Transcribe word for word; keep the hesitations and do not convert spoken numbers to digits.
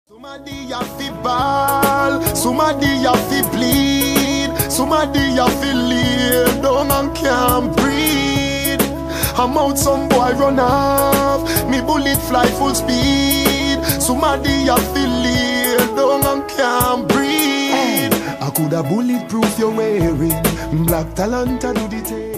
Somebody have to ball, somebody have to bleed, somebody have to lay down and can't breathe. I'm out, some boy run off, me bullet fly full speed. Somebody have to lay down and can't breathe. Hey, I coulda bulletproof your wearing, black talent I do the thing.